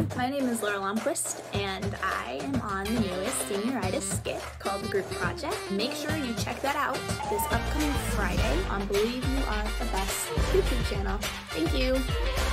My name is Laural Almquist, and I am on the newest Senioritis skit called The Group Project. Make sure you check that out this upcoming Friday on Believe You Are the Best YouTube channel. Thank you!